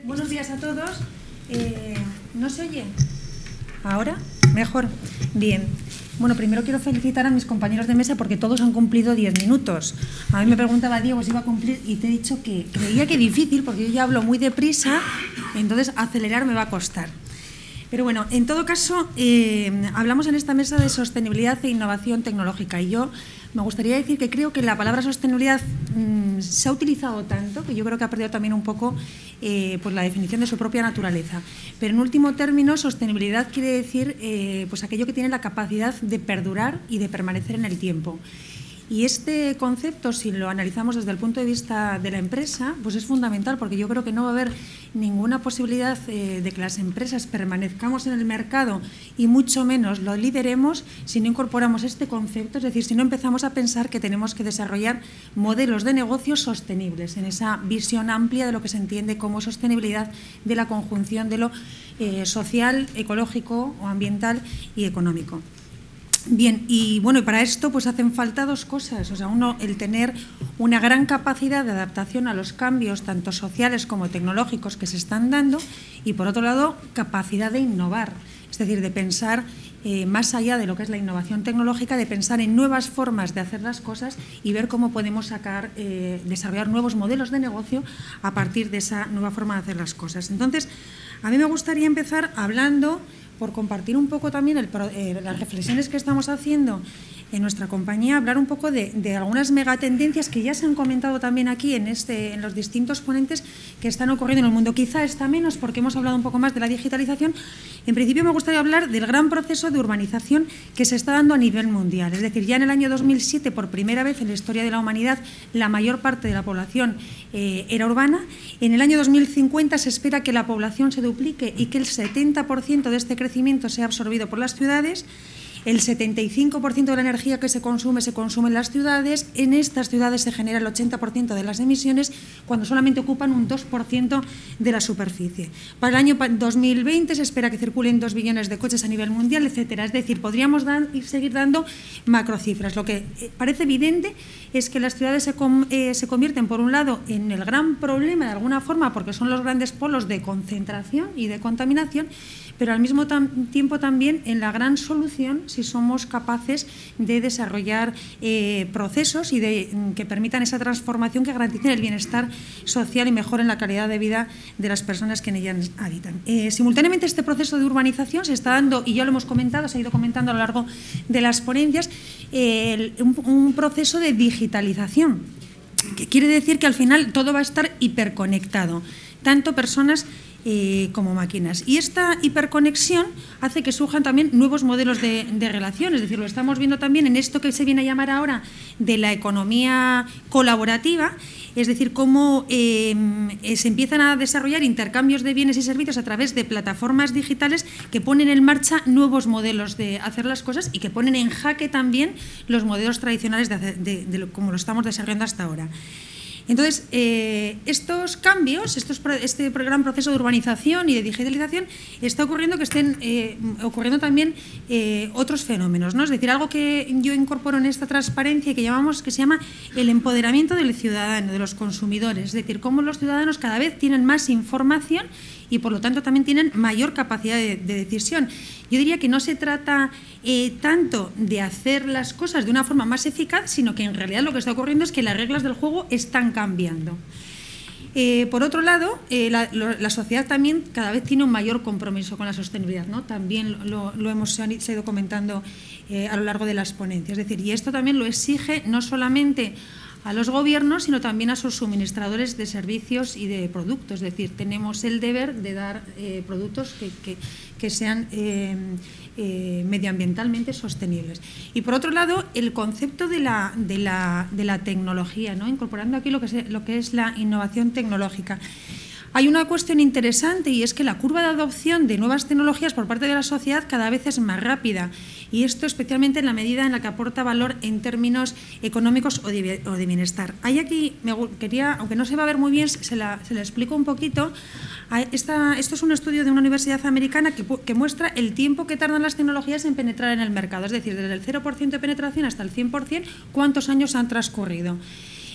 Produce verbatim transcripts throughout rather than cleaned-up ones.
Buenos días a todos. Eh, ¿No se oye? ¿Ahora? Mejor. Bien. Bueno, primero quiero felicitar a mis compañeros de mesa porque todos han cumplido diez minutos. A mí me preguntaba Diego si iba a cumplir y te he dicho que creía que difícil porque yo ya hablo muy deprisa, entonces acelerar me va a costar. Pero bueno, en todo caso, eh, hablamos en esta mesa de sostenibilidad e innovación tecnológica y yo me gustaría decir que creo que la palabra sostenibilidad mmm, se ha utilizado tanto que yo creo que ha perdido también un poco eh, pues la definición de su propia naturaleza. Pero en último término, sostenibilidad quiere decir eh, pues aquello que tiene la capacidad de perdurar y de permanecer en el tiempo. Y este concepto, si lo analizamos desde el punto de vista de la empresa, pues es fundamental porque yo creo que no va a haber ninguna posibilidad eh, de que las empresas permanezcamos en el mercado y mucho menos lo lideremos si no incorporamos este concepto, es decir, si no empezamos a pensar que tenemos que desarrollar modelos de negocios sostenibles en esa visión amplia de lo que se entiende como sostenibilidad de la conjunción de lo eh, social, ecológico o ambiental y económico. Bien, y bueno, y para esto pues hacen falta dos cosas, o sea, uno, el tener una gran capacidad de adaptación a los cambios tanto sociales como tecnológicos que se están dando y por otro lado, capacidad de innovar, es decir, de pensar eh, más allá de lo que es la innovación tecnológica, de pensar en nuevas formas de hacer las cosas y ver cómo podemos sacar, eh, desarrollar nuevos modelos de negocio a partir de esa nueva forma de hacer las cosas. Entonces, a mí me gustaría empezar hablando por compartir un poco también el, eh, las reflexiones que estamos haciendo en nuestra compañía, hablar un poco de, de algunas megatendencias que ya se han comentado también aquí en, este, en los distintos ponentes que están ocurriendo en el mundo. Quizá está menos porque hemos hablado un poco más de la digitalización. En principio me gustaría hablar del gran proceso de urbanización que se está dando a nivel mundial. Es decir, ya en el año dos mil siete, por primera vez en la historia de la humanidad, la mayor parte de la población eh, era urbana. En el año dos mil cincuenta se espera que la población se duplique y que el setenta por ciento de este crecimiento sea absorbido por las ciudades. El setenta y cinco por ciento de la energía que se consume se consume en las ciudades. En estas ciudades se genera el ochenta por ciento de las emisiones cuando solamente ocupan un dos por ciento de la superficie. Para el año dos mil veinte se espera que circulen dos billones de coches a nivel mundial, etcétera. Es decir, podríamos dar, y seguir dando macrocifras. Lo que parece evidente es que las ciudades se, com, eh, se convierten, por un lado, en el gran problema de alguna forma porque son los grandes polos de concentración y de contaminación, pero al mismo tiempo también en la gran solución si somos capaces de desarrollar eh, procesos y de que permitan esa transformación que garanticen el bienestar social y mejoren la calidad de vida de las personas que en ellas habitan. Eh, simultáneamente este proceso de urbanización se está dando, y ya lo hemos comentado, se ha ido comentando a lo largo de las ponencias, eh, un, un proceso de digitalización, que quiere decir que al final todo va a estar hiperconectado, tanto personas Eh, como máquinas. Y esta hiperconexión hace que surjan también nuevos modelos de, de relación, es decir, lo estamos viendo también en esto que se viene a llamar ahora de la economía colaborativa, es decir, cómo eh, se empiezan a desarrollar intercambios de bienes y servicios a través de plataformas digitales que ponen en marcha nuevos modelos de hacer las cosas y que ponen en jaque también los modelos tradicionales de, hacer, de, de lo, como lo estamos desarrollando hasta ahora. Entonces, eh, estos cambios, estos, este gran proceso de urbanización y de digitalización, está ocurriendo que estén eh, ocurriendo también eh, otros fenómenos, ¿no? Es decir, algo que yo incorporo en esta transparencia y que llamamos, que se llama el empoderamiento del ciudadano, de los consumidores, es decir, cómo los ciudadanos cada vez tienen más información y por lo tanto también tienen mayor capacidad de, de decisión. Yo diría que no se trata eh, tanto de hacer las cosas de una forma más eficaz, sino que en realidad lo que está ocurriendo es que las reglas del juego están cambiando. Eh, por otro lado, eh, la, lo, la sociedad también cada vez tiene un mayor compromiso con la sostenibilidad, ¿no? También lo, lo hemos ido comentando eh, a lo largo de las ponencias. Es decir, y esto también lo exige no solamente a los gobiernos, sino también a sus suministradores de servicios y de productos. Es decir, tenemos el deber de dar eh, productos que, que, que sean eh, eh, medioambientalmente sostenibles. Y por otro lado, el concepto de la, de la, de la tecnología, ¿no? Incorporando aquí lo que, es, lo que es la innovación tecnológica. Hay una cuestión interesante y es que la curva de adopción de nuevas tecnologías por parte de la sociedad cada vez es más rápida y esto especialmente en la medida en la que aporta valor en términos económicos o de, o de bienestar. Hay aquí, me quería, aunque no se va a ver muy bien, se la, se la explico un poquito. Esta, esto es un estudio de una universidad americana que, que muestra el tiempo que tardan las tecnologías en penetrar en el mercado, es decir, desde el cero por ciento de penetración hasta el cien por cien, cuántos años han transcurrido.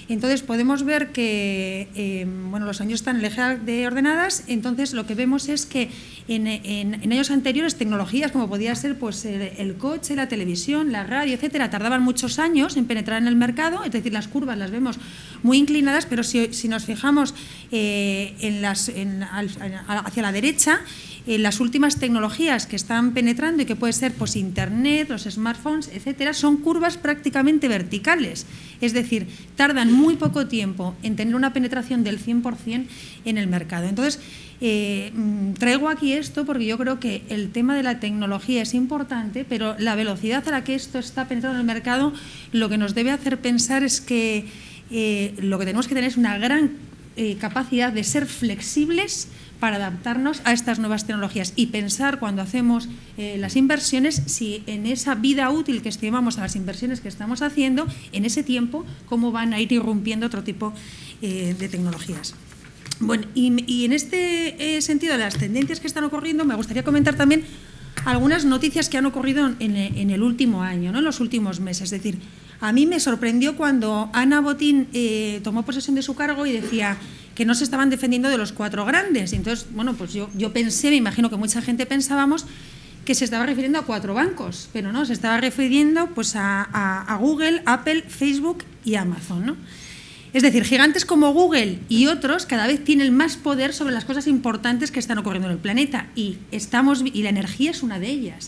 Entonces podemos ver que eh, bueno, los años están en el eje de ordenadas, entonces lo que vemos es que en, en, en años anteriores tecnologías como podía ser pues, el, el coche, la televisión, la radio, etcétera, tardaban muchos años en penetrar en el mercado, es decir, las curvas las vemos muy inclinadas, pero si, si nos fijamos eh, en las, en, al, hacia la derecha, Eh, las últimas tecnologías que están penetrando y que puede ser pues, Internet, los smartphones, etcétera, son curvas prácticamente verticales. Es decir, tardan muy poco tiempo en tener una penetración del cien por cien en el mercado. Entonces, eh, traigo aquí esto porque yo creo que el tema de la tecnología es importante, pero la velocidad a la que esto está penetrando en el mercado lo que nos debe hacer pensar es que eh, lo que tenemos que tener es una gran eh, capacidad de ser flexibles para adaptarnos a estas nuevas tecnologías y pensar cuando hacemos eh, las inversiones si en esa vida útil que estimamos a las inversiones que estamos haciendo, en ese tiempo, cómo van a ir irrumpiendo otro tipo eh, de tecnologías. Bueno, y, y en este eh, sentido de las tendencias que están ocurriendo, me gustaría comentar también algunas noticias que han ocurrido en, en el último año, ¿no? En los últimos meses. Es decir, a mí me sorprendió cuando Ana Botín eh, tomó posesión de su cargo y decía que no se estaban defendiendo de los cuatro grandes. Y entonces, bueno, pues yo, yo pensé, me imagino que mucha gente pensábamos que se estaba refiriendo a cuatro bancos, pero no, se estaba refiriendo pues a, a, a Google, Apple, Facebook y Amazon, ¿no? Es decir, gigantes como Google y otros cada vez tienen más poder sobre las cosas importantes que están ocurriendo en el planeta y, estamos, y la energía es una de ellas.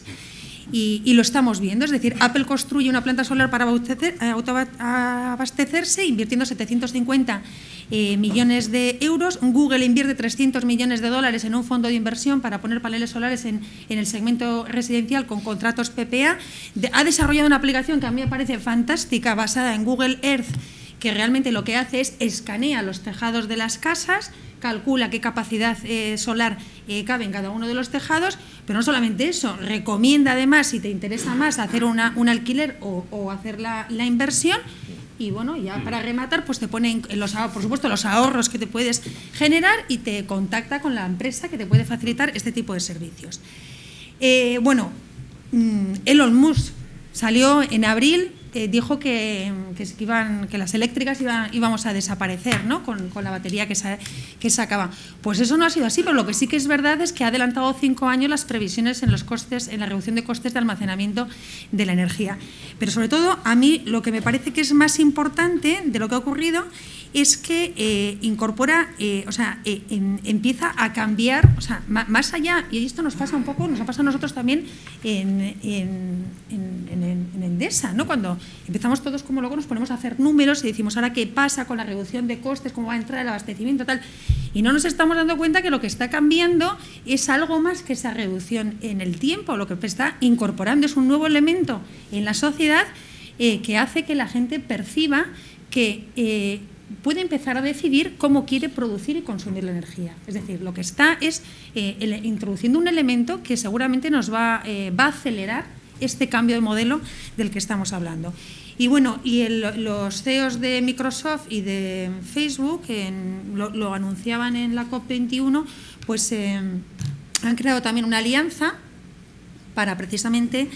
Y, y lo estamos viendo, es decir, Apple construye una planta solar para abastecer, abastecerse invirtiendo setecientos cincuenta eh, millones de euros. Google invierte trescientos millones de dólares en un fondo de inversión para poner paneles solares en, en el segmento residencial con contratos P P A. De, ha desarrollado una aplicación que a mí me parece fantástica basada en Google Earth, que realmente lo que hace es escanea los tejados de las casas, calcula qué capacidad eh, solar eh, cabe en cada uno de los tejados, pero no solamente eso, recomienda además, si te interesa más, hacer una, un alquiler o, o hacer la, la inversión. Y bueno, ya para rematar, pues te ponen, los, por supuesto, los ahorros que te puedes generar y te contacta con la empresa que te puede facilitar este tipo de servicios. Eh, bueno, Elon Musk salió en abril, eh, dijo que, que, iban, que las eléctricas iban, íbamos a desaparecer, ¿no? con, con la batería que, sa, que sacaba. Pues eso no ha sido así, pero lo que sí que es verdad es que ha adelantado cinco años las previsiones en los costes, en la reducción de costes de almacenamiento de la energía. Pero sobre todo, a mí lo que me parece que es más importante de lo que ha ocurrido es que eh, incorpora, eh, o sea, eh, en, empieza a cambiar, o sea, más allá, y esto nos pasa un poco, nos ha pasado a nosotros también en, en, en, en, en Endesa, ¿no? Cuando empezamos todos como locos, nos ponemos a hacer números y decimos, ahora qué pasa con la reducción de costes, cómo va a entrar el abastecimiento, tal, y no nos estamos dando cuenta que lo que está cambiando es algo más que esa reducción en el tiempo, lo que está incorporando es un nuevo elemento en la sociedad eh, que hace que la gente perciba que eh, puede empezar a decidir cómo quiere producir y consumir la energía. Es decir, lo que está es eh, el, introduciendo un elemento que seguramente nos va, eh, va a acelerar este cambio de modelo del que estamos hablando. Y bueno, y el, los C E Os de Microsoft y de Facebook en, lo, lo anunciaban en la COP veintiuno, pues eh, han creado también una alianza para precisamente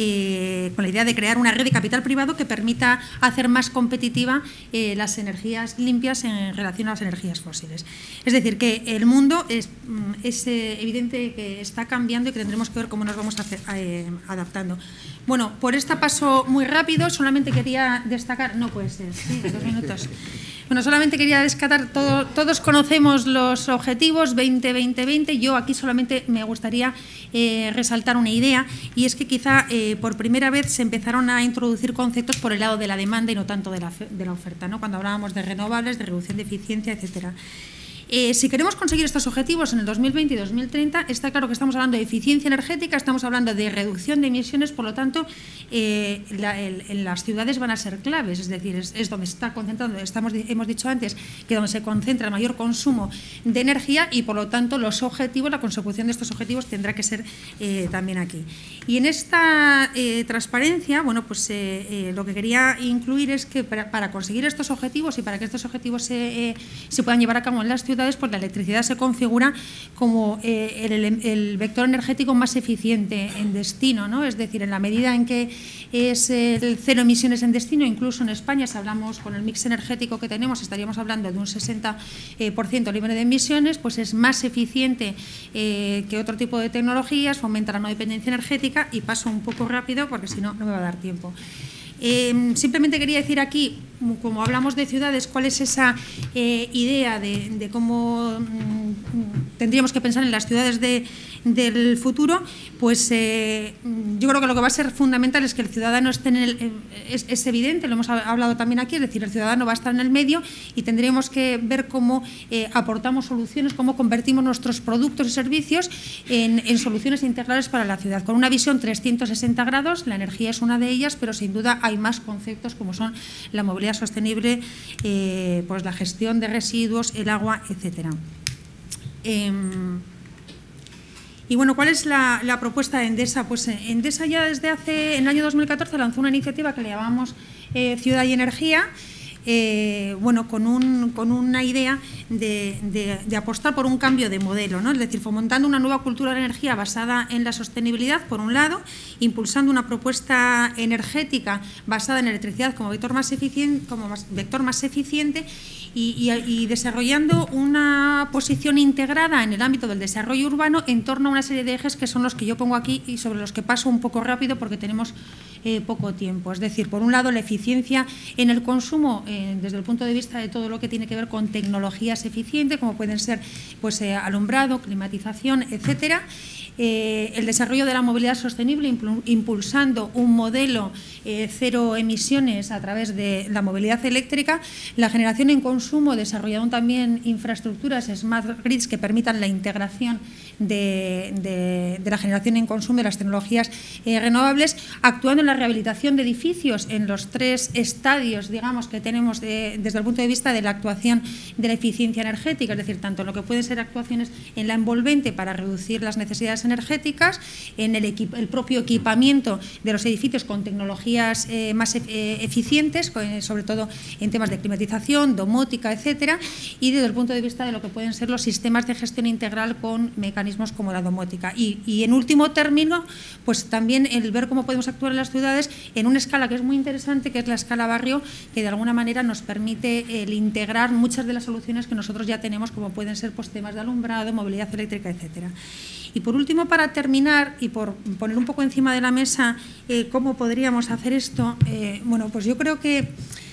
eh, con la idea de crear una red de capital privado que permita hacer más competitiva eh, las energías limpias en relación a las energías fósiles. Es decir, que el mundo es, es eh, evidente que está cambiando y que tendremos que ver cómo nos vamos a hacer, eh, adaptando. Bueno, por esta paso muy rápido, solamente quería destacar, no puede ser, sí, dos minutos. Bueno, solamente quería destacar, todo, todos conocemos los objetivos veinte veinte veinte, yo aquí solamente me gustaría eh, resaltar una idea, y es que quizá eh, por primera vez se empezaron a introducir conceptos por el lado de la demanda y no tanto de la, de la oferta, ¿no? Cuando hablábamos de renovables, de reducción de eficiencia, etcétera. Eh, si queremos conseguir estos objetivos en el dos mil veinte y dos mil treinta, está claro que estamos hablando de eficiencia energética, estamos hablando de reducción de emisiones, por lo tanto, eh, la, el, en las ciudades van a ser claves, es decir, es, es donde está concentrado, estamos, hemos dicho antes, que donde se concentra el mayor consumo de energía y, por lo tanto, los objetivos, la consecución de estos objetivos tendrá que ser eh, también aquí. Y en esta eh, transparencia, bueno, pues eh, eh, lo que quería incluir es que para, para conseguir estos objetivos y para que estos objetivos se, eh, se puedan llevar a cabo en las ciudades, ciudades, pues la electricidad se configura como eh, el, el vector energético más eficiente en destino, ¿no? Es decir, en la medida en que es el cero emisiones en destino, incluso en España, si hablamos con el mix energético que tenemos, estaríamos hablando de un sesenta por ciento libre de emisiones, pues es más eficiente eh, que otro tipo de tecnologías, fomenta la no dependencia energética, y paso un poco rápido porque si no, no me va a dar tiempo. Eh, simplemente quería decir aquí, como hablamos de ciudades, cuál es esa eh, idea de, de cómo mm, tendríamos que pensar en las ciudades de, del futuro. Pues eh, yo creo que lo que va a ser fundamental es que el ciudadano esté en el, eh, es, es evidente, lo hemos hablado también aquí, es decir, el ciudadano va a estar en el medio y tendríamos que ver cómo eh, aportamos soluciones, cómo convertimos nuestros productos y servicios en, en soluciones integrales para la ciudad, con una visión trescientos sesenta grados. La energía es una de ellas, pero sin duda hay más conceptos como son la movilidad sostenible, eh, pues la gestión de residuos, el agua, etcétera. Eh, y bueno, ¿cuál es la, la propuesta de Endesa? Pues Endesa ya desde hace, en el año dos mil catorce lanzó una iniciativa que le llamamos eh, Ciudad y Energía. Eh, bueno, con, un, con una idea de, de, de apostar por un cambio de modelo, ¿no? Es decir, fomentando una nueva cultura de energía basada en la sostenibilidad, por un lado, impulsando una propuesta energética basada en electricidad como vector más eficiente, como más, vector más eficiente y, y, y desarrollando una posición integrada en el ámbito del desarrollo urbano en torno a una serie de ejes que son los que yo pongo aquí y sobre los que paso un poco rápido porque tenemos eh, poco tiempo. Es decir, por un lado, la eficiencia en el consumo eh, desde el punto de vista de todo lo que tiene que ver con tecnologías eficientes, como pueden ser pues, eh, alumbrado, climatización, etcétera. Eh, el desarrollo de la movilidad sostenible, impulsando un modelo eh, cero emisiones a través de la movilidad eléctrica, la generación en consumo, desarrollando también infraestructuras smart grids que permitan la integración de, de, de la generación en consumo de las tecnologías eh, renovables, actuando en la rehabilitación de edificios en los tres estadios, digamos, que tenemos de, desde el punto de vista de la actuación de la eficiencia energética, es decir, tanto lo que pueden ser actuaciones en la envolvente para reducir las necesidades energéticas, en el, el propio equipamiento de los edificios con tecnologías eh, más eh, eficientes, con, sobre todo en temas de climatización, domótica, etcétera, y desde el punto de vista de lo que pueden ser los sistemas de gestión integral con mecanismos como la domótica. Y, y en último término, pues también el ver cómo podemos actuar en las ciudades en una escala que es muy interesante, que es la escala barrio, que de alguna manera nos permite el integrar muchas de las soluciones que nosotros ya tenemos, como pueden ser pues, temas de alumbrado, movilidad eléctrica, etcétera. Y por último, para terminar y por poner un poco encima de la mesa eh, cómo podríamos hacer esto, eh, bueno, pues yo creo que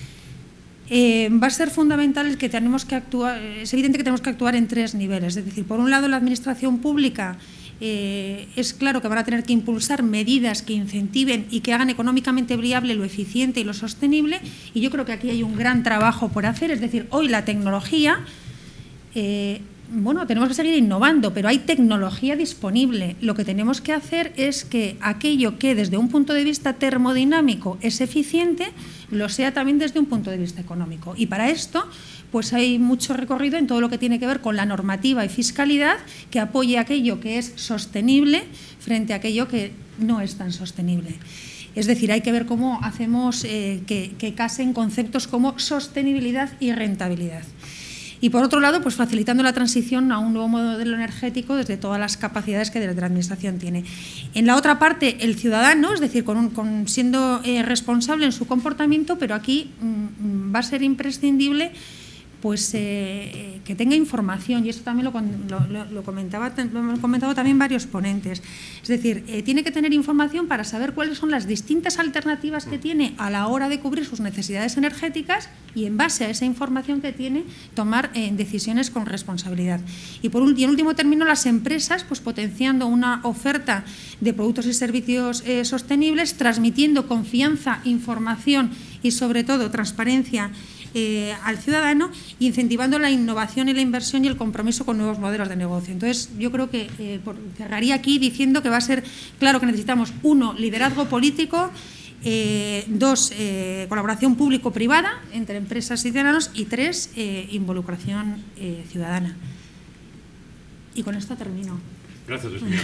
eh, va a ser fundamental el que tenemos que actuar, es evidente que tenemos que actuar en tres niveles, es decir, por un lado la administración pública eh, es claro que van a tener que impulsar medidas que incentiven y que hagan económicamente viable lo eficiente y lo sostenible, y yo creo que aquí hay un gran trabajo por hacer, es decir, hoy la tecnología eh, bueno, tenemos que seguir innovando, pero hay tecnología disponible. Lo que tenemos que hacer es que aquello que desde un punto de vista termodinámico es eficiente, lo sea también desde un punto de vista económico. Y para esto, pues hay mucho recorrido en todo lo que tiene que ver con la normativa y fiscalidad que apoye aquello que es sostenible frente a aquello que no es tan sostenible. Es decir, hay que ver cómo hacemos eh, que, que casen conceptos como sostenibilidad y rentabilidad. Y por otro lado, pues facilitando la transición a un nuevo modelo energético desde todas las capacidades que desde la Administración tiene. En la otra parte, el ciudadano, es decir, con, un, con siendo eh, responsable en su comportamiento, pero aquí mmm, va a ser imprescindible pues eh, que tenga información, y esto también lo, lo, lo, comentaba, lo han comentado también varios ponentes. Es decir, eh, tiene que tener información para saber cuáles son las distintas alternativas que tiene a la hora de cubrir sus necesidades energéticas y en base a esa información que tiene tomar eh, decisiones con responsabilidad. Y, por un, y en último término, las empresas pues potenciando una oferta de productos y servicios eh, sostenibles, transmitiendo confianza, información y sobre todo transparencia Eh, al ciudadano, incentivando la innovación y la inversión y el compromiso con nuevos modelos de negocio. Entonces, yo creo que eh, por, cerraría aquí diciendo que va a ser claro que necesitamos, uno, liderazgo político, eh, dos, eh, colaboración público-privada entre empresas y ciudadanos, y tres, eh, involucración eh, ciudadana. Y con esto termino. Gracias, Virginia.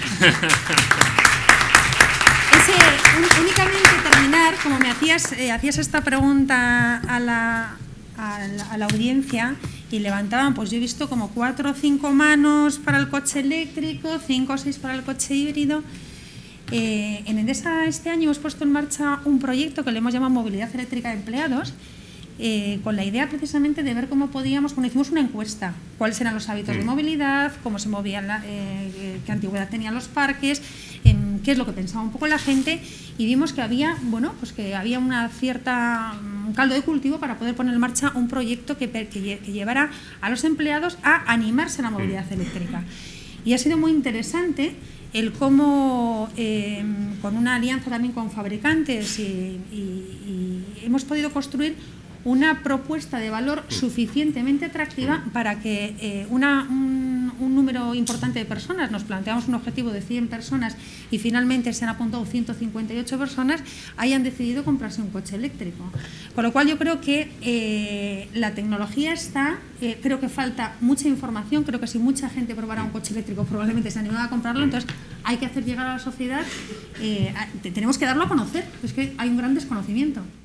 Ese, un, únicamente terminar, como me hacías, eh, hacías esta pregunta a la... A la, a la audiencia, y levantaban, pues yo he visto como cuatro o cinco manos para el coche eléctrico, cinco o seis para el coche híbrido. Eh, en Endesa este año hemos puesto en marcha un proyecto que le hemos llamado Movilidad Eléctrica de Empleados, eh, con la idea precisamente de ver cómo podíamos, bueno, hicimos una encuesta, cuáles eran los hábitos de movilidad, cómo se movían, la, eh, qué antigüedad tenían los parques, eh, qué es lo que pensaba un poco la gente, y vimos que había, bueno, pues que había una cierta, un caldo de cultivo para poder poner en marcha un proyecto que, que, que llevara a los empleados a animarse a la movilidad eléctrica. Y ha sido muy interesante el cómo, eh, con una alianza también con fabricantes, y, y, y hemos podido construir una propuesta de valor suficientemente atractiva para que eh, una, un, un número importante de personas, nos planteamos un objetivo de cien personas y finalmente se han apuntado ciento cincuenta y ocho personas, hayan decidido comprarse un coche eléctrico. Con lo cual yo creo que eh, la tecnología está, eh, creo que falta mucha información, creo que si mucha gente probara un coche eléctrico probablemente se animaba a comprarlo, entonces hay que hacer llegar a la sociedad, eh, tenemos que darlo a conocer, es que hay un gran desconocimiento.